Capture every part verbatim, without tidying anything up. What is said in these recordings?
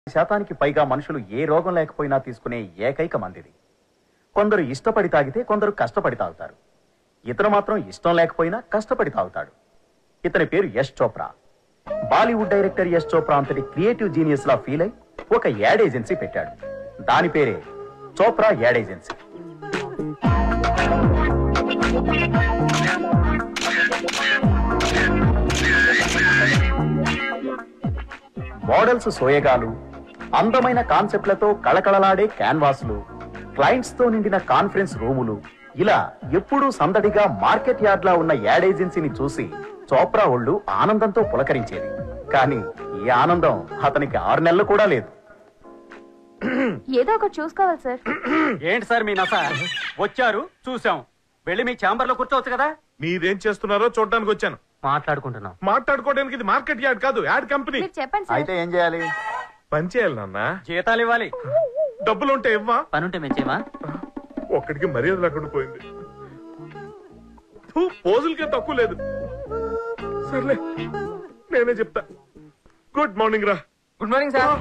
శాతానికి పైగా మనుషులు ఏ రోగం లేకపోయినా తీసుకునే ఏకైక మందిది. కొందరు ఇష్టపడి తాగితే కొందరు కష్టపడి తాగుతారు. ఇతను మాత్రం ఇష్టం లేకపోయినా కష్టపడి తాగుతాడు. ఇతని పేరు యష్ చోప్రా. బాలీవుడ్ డైరెక్టర్ యష్ చోప్రా అంతటి క్రియేటివ్ జీనియస్ లా ఫీల్ అయి ఒక యాడ్ ఏజెన్సీ పెట్టాడు. దాని పేరే చోప్రా యాడ్ ఏజెన్సీ. మోడల్స్ సోయగాలు, అందమైన కాన్సెప్ట్లతో కళకళలాడే క్యాన్వాసులు, క్లయింట్స్ తో నిండిన కాన్ఫరెన్స్ రూములు, ఇలా ఎప్పుడూ సందడిగా మార్కెట్ యార్డ్ లా ఉన్న యాడ్ ఏజెన్సీని చూసి చోప్రా ఒళ్ళు ఆనందంతో పులకరించేది. కానీ ఈ ఆనందం అతనికి ఆరు నెలలు కూడా లేదు. ఏదో ఒకటి చూసుకోవాలి సార్. ఏంటి సార్ మీ నస? వచ్చారు, చూసాం, వెళ్ళి మీ ఛాంబర్ లో కూర్చోవచ్చు కదా. మీరేం చేస్తున్నారో చూడడానికి వచ్చాను. మాట్లాడుకుంటున్నాం. మాట్లాడుకోవడానికి ఇది మార్కెట్ యార్డ్ కాదు, యాడ్ కంపెనీ. చెప్పండి. అయితే ఏం చేయాలి? పని చేయాలి నాన్న. జీతాలు ఇవ్వాలి. డబ్బులు ఉంటే ఇవ్వా? పనుంటే మెచ్చేవా? ఒక్కడికి మర్యాద లేకుండా పోయింది. పోజులకే తక్కువ లేదు. సర్లే నేనే చెప్తా. గుడ్ మార్నింగ్ రా. Good morning sir.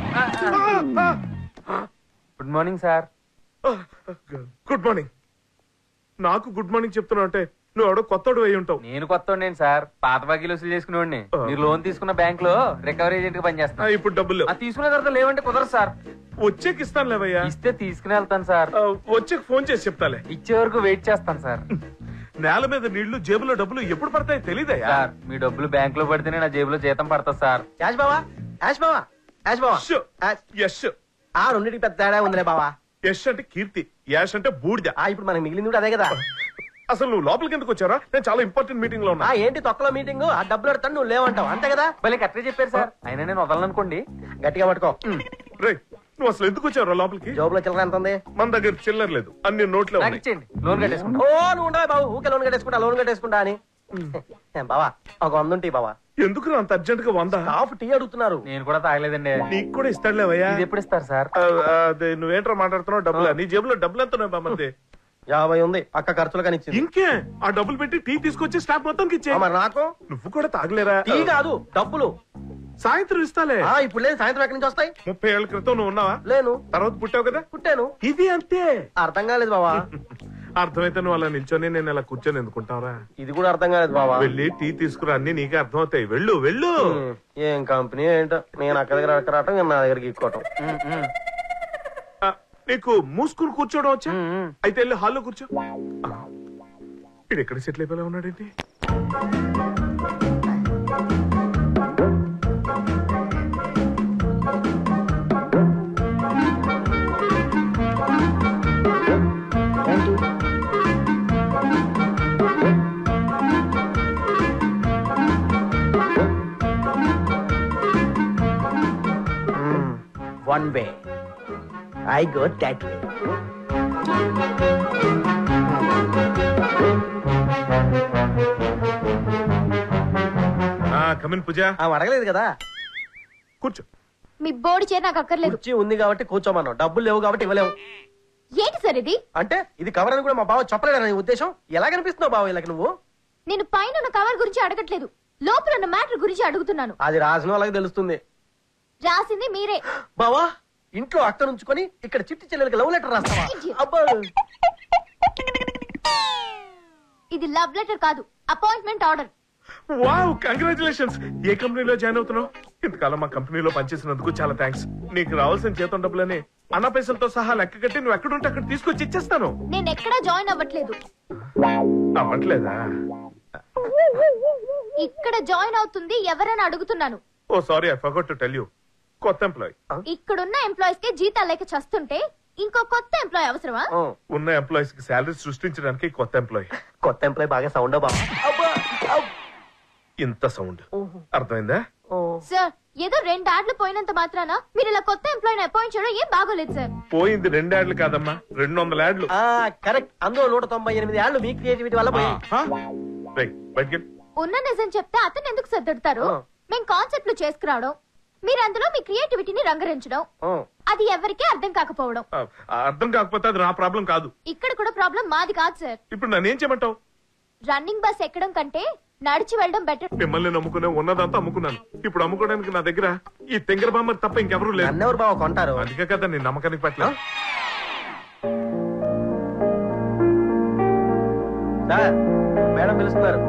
Good morning sir. Good morning. నాకు గుడ్ మార్నింగ్ చెప్తున్నా అంటే నువ్వు ఎవడో కొత్తడు అయి ఉంటావు. నేను కొత్త సార్. పాత బాకీలు వసూలు చేసుకునేవాడిని. మీరు లోన్ తీసుకున్న బ్యాంక్ లో రికవరీ ఏజెంట్ గా పనిచేస్తున్నా. ఇప్పుడు డబ్బులు తీసుకున్న తర్వాత లేవంటే కుదరదు సార్. వచ్చేకి ఇస్తాను లేవయ్యా. ఇస్తే తీసుకుని వెళ్తాను సార్. వచ్చేకి ఫోన్ చేసి చెప్తాలే. ఇచ్చే వరకు వెయిట్ చేస్తాను సార్. నేల మీద నీళ్లు, జేబులో డబ్బులు ఎప్పుడు పడతాయి తెలీదయ్యా. సార్ మీ డబ్బులు బ్యాంక్ లో పడితేనే నా జేబులో జీతం పడుతుంది సార్. యాష్ బావా, యాష్ బావా, యాష్ బావా. యష్ ఆ రెండింటికి పెద్ద తేడా ఉందిలే బావా. యష్ అంటే కీర్తి, యాష్ అంటే బూడిద. ఆ ఇప్పుడు మనకి మిగిలింది కూడా అదే కదా. అసలు నువ్వు లోపలికి ఎందుకు వచ్చారా? నేను చాలా ఇంపార్టెంట్ మీటింగ్ లో ఉన్నా. ఆ ఏంటి తొక్కలో మీటింగ్? ఆ డబ్బులు అడతాను నువ్వు లేవంటావు అంతే కదా. మళ్ళీ కరెక్ట్గా చెప్పారు సార్. అయినా నేను వదలనుకోండి. గట్టిగా పట్టుకో. రే నువ్వు అసలు ఎందుకు వచ్చారా లోపలికి? జోబులో చిల్లర ఎంత ఉంది? మన దగ్గర చిల్లర లేదు, అన్ని నోట్లే ఉన్నాయి. ఇచ్చేయండి, లోన్ కట్టేసుకుంటా. ఓ నువ్వు ఉండవు బాబు, ఊకే లోన్ కట్టేసుకుంటా లోన్ కట్టేసుకుంటా అని. బావా ఒక వంద ఉంటాయి బావా. ఎందుకు అంత అర్జెంట్ గా వంద? హాఫ్ టీ అడుగుతున్నారు. నేను కూడా తాగలేదండి. నీకు కూడా ఇస్తాడులేవయ్యా. ఇది ఎప్పుడు ఇస్తారు సార్? అదే నువ్వేంట్రా మాట్లాడుతున్నావు? డబ్బులు నీ జేబులో డబ్బులు ఎంత ఉన్నాయి బామ్మది? యాభై ఉంది, పక్క ఖర్చులు కానీ ఇచ్చింది. ఇంకే ఆ డబ్బులు పెట్టి టీ తీసుకొచ్చి స్టాఫ్ మొత్తం ఇచ్చే. మరి నాకు నువ్వు కూడా తాగలేరా? టీ కాదు డబ్బులు. సాయంత్రం ఇస్తాలే. ఆ ఇప్పుడు లేదు, సాయంత్రం ఎక్కడి నుంచి వస్తాయి? ముప్పై ఏళ్ళ క్రితం నువ్వు ఉన్నావా? లేను. తర్వాత పుట్టావు కదా? పుట్టాను. ఇది అంతే. అర్థం కాలేదు బావా. అర్థమైతే నువ్వు అలా నిల్చొని నేను అలా కూర్చొని ఎందుకుంటావురా? ఇది కూడా అర్థం కాలేదు బావా. వెళ్ళి టీ తీసుకురా, అన్ని నీకే అర్థం అవుతాయి. వెళ్ళు వెళ్ళు. ఏం కంపెనీ ఏంటో, నేను అక్క దగ్గర అక్కడ రావటం, నా దగ్గరికి ఇక్కోవటం. నీకు మూసుకుని కూర్చోవడం వచ్చా? అయితే వెళ్ళి హాల్లో కూర్చో. ఇది ఎక్కడ సెటిల్ అయిపోయినా ఉన్నాడేంటి? One way. I go that way. Come in Pooja. అడగలేదు కదా. కూర్చో. మీ బోర్డు చేరి నాకు అక్కర్లేదు. కుర్చీ ఉంది కాబట్టి కూర్చోమన్నావు, డబ్బులు లేవు కాబట్టి ఇవ్వలేవు. ఏంటి సార్ ఇది? అంటే ఇది కవర్ అని కూడా మా బావ చెప్పలేదని ఉద్దేశం. ఎలా కనిపిస్తున్నావు బావ ఇలా నువ్వు? నేను పైన ఉన్న కవర్ గురించి అడగట్లేదు, లోపల ఉన్న మ్యాటర్ గురించి అడుగుతున్నాను. అది రాసిన వాళ్ళకి తెలుస్తుంది. రాసింది మీరే బావా. ఇంట్లో అక్క నుంచుకొని ఇక్కడ చిట్టి చెల్లెలకి లవ్ లెటర్ రాస్తావా? అబ్బా ఇది లవ్ లెటర్ కాదు, అపాయింట్మెంట్ ఆర్డర్. Wow, congratulations. ఏ కంపెనీలో జాయిన్ అవుతున్నావు? ఇంతకాలం మా కంపెనీలో పనిచేసినందుకు చాలా థ్యాంక్స్. నీకు రావాల్సిన జీతం డబ్బులని అన్న పైసలతో సహా లెక్క కట్టి నువ్వు ఎక్కడుంటే అక్కడ తీసుకొచ్చి ఇచ్చేస్తాను. నేను ఎక్కడా జాయిన్ అవ్వట్లేదు. అవ్వట్లేదా? ఇక్కడ జాయిన్ అవుతుంది ఎవరైనా అడుగుతున్నాను. Oh sorry, I forgot to tell you. కొత్త ఎంప్లాయ్. ఇక్కడున్న ఎంప్లాయీస్ కి జీతాలు లేక చస్తుంటే ఇంకో కొత్త ఎంప్లాయీ అవసరమా? ఉన్న ఎంప్లాయీస్ కి శాలరీ సృష్టించడానికి కొత్త ఎంప్లాయీ. కొత్త ఎంప్లాయీ బాగా సౌండ్ బావా. ఇంత సౌండ్ అర్థమైందా? సార్ ఏదో రెండు యాడ్లు పోయినంత మాత్రాన మీరు ఇలా కొత్త ఎంప్లాయీని అపాయింట్ చేయడం ఏం బాగోలేదు సార్. పోయింది రెండు యాడ్లు కాదమ్మా, రెండు వందల యాడ్లు. కరెక్ట్. అందులో నూట తొంభై ఎనిమిది యాడ్లు మీ క్రియేటివిటీ వల్ల పోయి. ఉన్న నిజం చెప్తే అతను ఎందుకు సర్దుడతారు? మేము కాన్సెప్ట్లు చేసుకురావడం, మీరు అందులో మీ క్రియేటివిటీని రంగరించడం, అది ఎవరికీ అర్థం కాకపోవడం. అర్థం కాకపోతే అది నా ప్రాబ్లం కాదు. ఇక్కడ కూడా ప్రాబ్లం మాది కాదు సార్. ఇప్పుడు నన్ను ఏం చేయమంటావు? రన్నింగ్ బస్ ఎక్కడం కంటే నడిచి వెళ్ళడం బెటర్. మిమ్మల్ని నమ్ముకునే ఉన్నదంతా అమ్ముకున్నాను. ఇప్పుడు అమ్ముకోవడానికి నా దగ్గర ఈ తెంగర బామ్మ తప్ప ఇంకెవరూ లేదు. నన్నెవరు బావ కొంటారు? అందుకే కదా నేను నమ్మకానికి పట్ల. సార్ మేడం పిలుస్తున్నారు.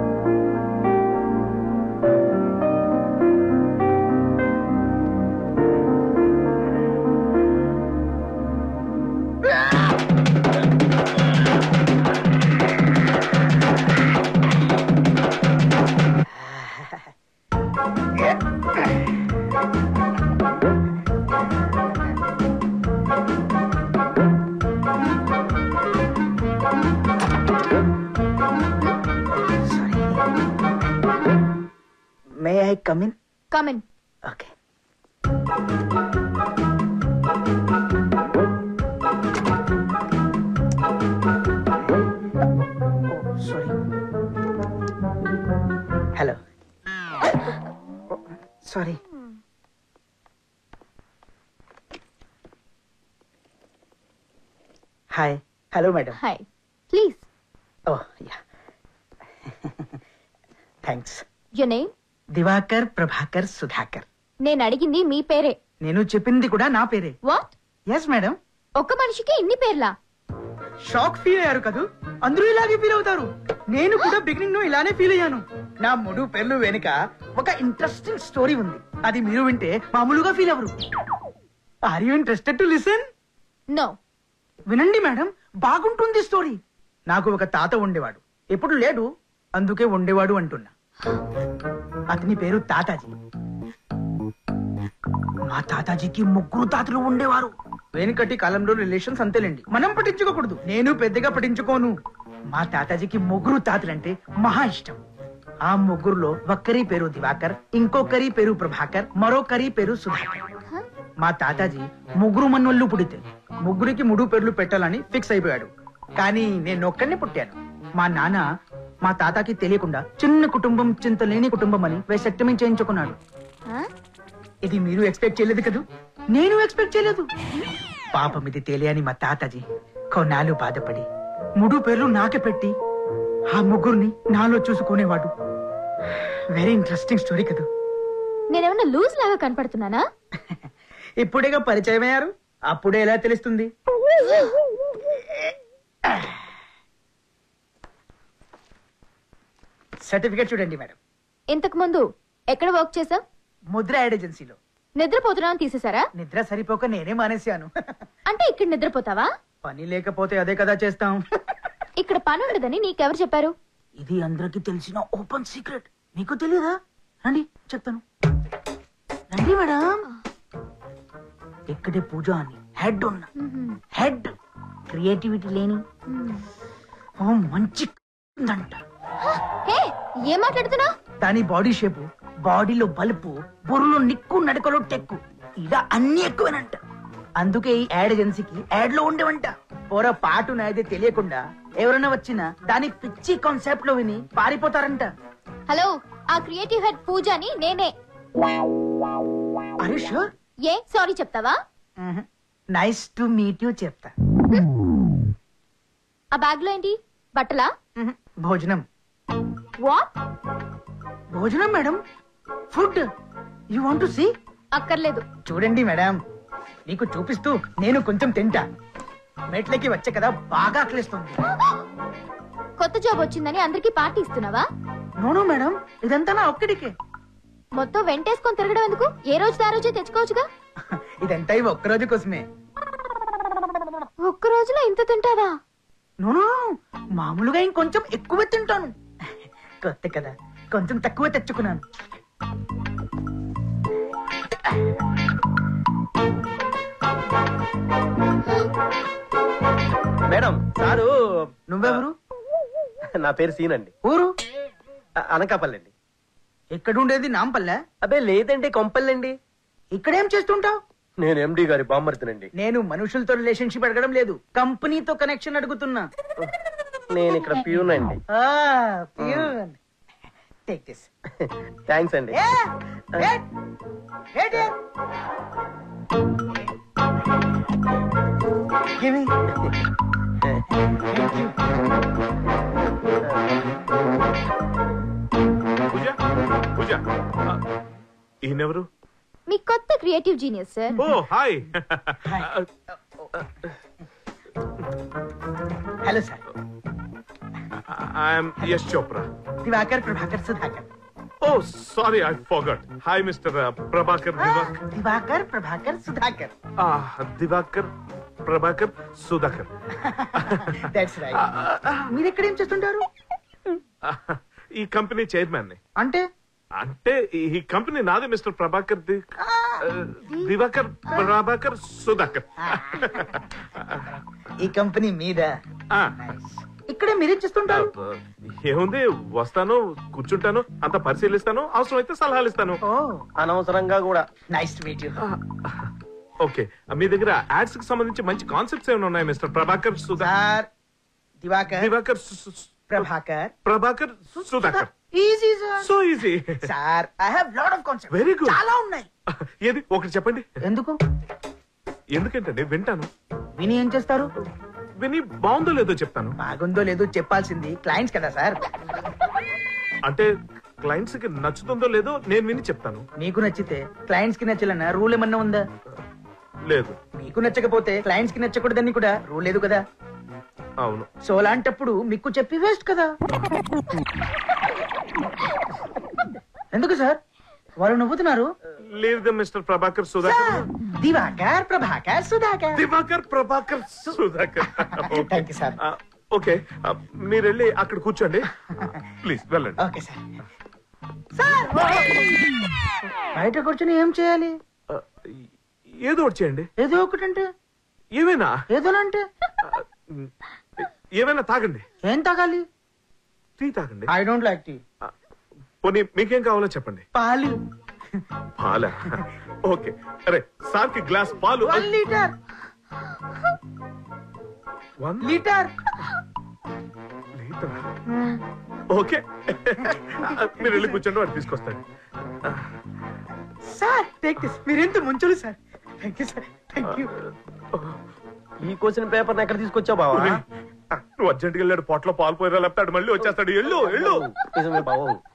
May I come in? Come in. Okay. Oh, sorry. Hello. Oh, sorry. Hi. Hello, madam. Hi. Please. Oh, yeah. Thanks. Your name? Diwakar Prabhakar Sudhakar. నేను అడిగింది మీ పేరే. నేను చెప్పింది కూడా నా పేరే. వాట్? Yes madam. ఒక్క మనిషికి ఇన్ని పేర్లా? షాక్ ఫీల్ అయ్యారు కదూ, అందరూ ఇలాగే ఫీల్ అవుతారు. నేను కూడా బిగినింగ్ లో ఇలానే ఫీల్ అయ్యాను. నా మూడు పేర్లు వెనుక ఒక ఇంట్రెస్టింగ్ స్టోరీ ఉంది. అది మీరు వింటే మామూలుగా ఫీల్ అవ్వరు. Are you interested to listen? No. వినండి మేడం, బాగుంటుంది స్టోరీ. నాకు ఒక తాత ఉండేవాడు, ఎప్పుడు లేడు, అందుకే ఉండేవాడు అంటున్నా. అతని పేరు తాతాజీ. మా తాతాజీకి ముగ్గురు తాతలు ఉండేవారు. వెనుకటి కాలంలో రిలేషన్స్ అంతేలేండి, మనం పట్టించుకోకూడదు. నేను పెద్దగా పట్టించుకోను. మా తాతాజీకి ముగ్గురు తాతలంటే మహా ఇష్టం. ఆ ముగ్గురులో ఒక్కరి పేరు దివాకర్, ఇంకొకరి పేరు ప్రభాకర్, మరొకరి పేరు సుధాకర్. మా తాతాజీ ముగ్గురు మన్నోళ్ళు పుడితే ముగ్గురికి మూడు పేర్లు పెట్టాలని ఫిక్స్ అయిపోయాడు. కానీ నేను ఒక్కడిని పుట్టాను. మా నాన్న మా తాతకి తెలియకుండా చిన్న కుటుంబం చింత లేని కుటుంబం అని వేసెక్టమీ చేయించుకున్నాడు. ఇది మీరు ఎక్స్పెక్ట్ చేయలేదు కదూ, నేను ఎక్స్పెక్ట్ చేయలేదు. పాపం ఇది తెలియని మా తాతాజీ కొన్నాళ్ళు బాధపడి మూడు పేర్లు నాకే పెట్టి ఆ ముగ్గురిని నాలో చూసుకునేవాడు. వెరీ ఇంట్రెస్టింగ్ స్టోరీ కదూ. నేనేమన్నా లూజ్ లాగా కనపడుతున్నానా? ఇప్పుడేగా పరిచయం అయ్యారు, అప్పుడే ఎలా తెలుస్తుంది? సర్టిఫికేట్ చూడండి మేడం. ఇంతకు ముందు ఎక్కడ వర్క్ చేసావ్? ముద్ర యాడ్ ఏజెన్సీలో. నిద్రపోతున్నావు తీసేసారా? నిద్ర సరిపోక నేనే మానేశాను. అంటే ఇక్కడ నిద్రపోతావా? పని లేకపోతే అదే కదా చేస్తాం. ఇక్కడ పని ఉండదని నీకెవరు చెప్పారు? ఇది అందరికి తెలిసిన ఓపెన్ సీక్రెట్. మీకు తెలియదా? రండి చెప్తాను. రండి మేడం. ఇక్కడే పూజ అని హెడ్ ఉన్న హెడ్ క్రియేటివిటీ లేని ఓ మంచి అంట. హే, ఏం మాట్లాడుతున్నావు? దాని బాడీ షేపు, బాడీలో బలుపు, బుర్రలో నిక్కు, నడకలో టెక్కు, ఇలా అన్ని ఎక్కువేనంట. అందుకే ఈ యాడ్ ఏజెన్సీకి యాడ్ లో ఉండేవంట. పోర పాటు నాయదే తెలియకుండా ఎవరైనా వచ్చినా దాని పిచ్చి కాన్సెప్ట్ లో విని పారిపోతారంట. హలో, ఆ క్రియేటివ్ హెడ్ పూజని నేనే. అరే షూర్? ఏ సారీ చెప్తావా? నైస్ టు మీట్ యూ చెప్తా. ఆ బ్యాగ్ లో ఏంటి? బట్టలా? భోజనం. వాట్? భోజనం madam, food. You want to see? అక్కర్లేదు. చూడండి మేడం, నీకు చూపిస్తూ నేను కొంచెం తింటా. మెట్లకి వచ్చే కదా బాగా ఆకలిస్తుంది. కొత్త జాబ్ వచ్చిందని అందరికి పార్టీ ఇస్తున్నావా? నోనో మేడం, ఇదంతా నా ఒక్కడికే. మొత్తం వెంటేసుకొని తిరగడం ఎందుకు? ఏ రోజు ఆ రోజే తెచ్చుకోవచ్చుగా. ఇదంతా ఇవి ఒక్క రోజు కోసమే. ఒక్క రోజులో ఇంత తింటావా? నోనో, మామూలుగా ఇంకొంచెం ఎక్కువ తింటాను. కొత్త కదా, కొంచెం తక్కువ తెచ్చుకున్నాను. Madam sir. నువ్వెవరు? నా పేరు సీన్ అండి. ఊరు? అనకాపల్లండి. ఎక్కడుండేది? నాంపల్లె? అబ్బే లేదండి, కొంపల్లండి. ఇక్కడేం చేస్తుంటావు? నేను ఎండి గారి బామ్మర్తినండి. నేను మనుషులతో రిలేషన్షిప్ అడగడం లేదు, కంపెనీతో కనెక్షన్ అడుగుతున్నా. నేను ఇక్కడ ప్యూన్ అండి. Take this. థ్యాంక్స్ అండి. Give me. Thank you. Creative genius sir. Oh hi. Hello sir. I'm Yash Chopra. Diwakar Prabhakar Sudhakar. Oh sorry, I forgot. Hi mister Prabhakar. Diwakar Diwakar Prabhakar Sudhakar. Diwakar Prabhakar Sudhakar. That's right. మీరు ఎక్కడ ఏం చేస్తుంటారు? ఈ కంపెనీ చైర్మన్ ని. అంటే అంటే ఈ కంపెనీ నాదే మిస్టర్ ప్రభాకర్. ది- దివాకర్ ప్రభాకర్ సుధాకర్. ఈ కంపెనీ మీద. ఆ, ఇక్కడే మీరేం చేస్తుంటారు? ఏముంది, వస్తాను, కూర్చుంటాను, అంత పరిశీలిస్తాను, అవసరం అయితే సలహాలు ఇస్తాను. ఓ అనవసరంగా కూడా. Nice to meet you. Okay, మీ దగ్గర యాడ్స్ కి సంబంధించి మంచి కాన్సెప్ట్స్ ఏమైనా ఉన్నాయి మిస్టర్ ప్రభాకర్ సుధాకర్? సార్ దివాకర్ దివాకర్ సు- సు- Prabhakar Prabhakar Sudhakar. Easy sir. So easy. Sir I have lot of concepts. Very good. చాలా ఉన్నాయి. ఏది ఒకటి చెప్పండి. ఎందుకు? ఎందుకంటే వింటాను, విని ఏం చేస్తారు? విని బాగుందో లేదో చెప్తాను. బాగుందో లేదో చెప్పాల్సింది క్లయింట్స్ కదా సార్. అంటే క్లయింట్స్ కి నచ్చుతుందో లేదో నేను విని చెప్తాను. మీకు నచ్చితే క్లయింట్స్ కి నచ్చాలన్న రూల్ ఏమన్నా ఉందా? లేదు. మీకు నచ్చకపోతే క్లయింట్స్ కి నచ్చకూడదని కూడా రూల్ లేదు కదా. అవును. సో అలాంటప్పుడు మీకు చెప్పి వేస్ట్ కదా. ఎందుకు సార్ వాళ్ళు నవ్వుతున్నారు? లేదు mister Prabhakar Sudhakar. Diwakar Prabhakar Sudhakar. Diwakar Prabhakar Sudhakar. Thank you sir. Okay, మీరు వెళ్ళి అక్కడ కూర్చోండి ప్లీజ్. వెళ్ళండి. Okay sir. సార్ బయట కూర్చొని ఏం చేయాలి? ఆ, ఏదో ఒకటి చేయండి. ఏదో ఒకటంటే ఏమైనా ఏదోనంటే ఏమైనా తాగండి. ఏం తాగాలి? టీ తాగండి. I don't like tea. ఆ, పోనీ మీకేం కావాలో చెప్పండి. పాలు. పాల? ఓకే, అరే సార్ కి గ్లాస్ పాలు. One litre. One litre. Litre. Okay, మీరు వెళ్ళి కూర్చోండి, వాడు తీసుకొస్తాడు. Sir take this. మీరెంత ముంచోలు sir. Thank you sir. Thank you. ఈ క్వశ్చన్ పేపర్ ఎక్కడ తీసుకొచ్చావు బావా? నువ్వు అర్జెంట్కి వెళ్ళాడు, పొట్లో పాలు పోయిరా లేకపోతే మళ్ళీ వచ్చేస్తాడు. ఎల్లు ఎల్లు. నిజమే బావు.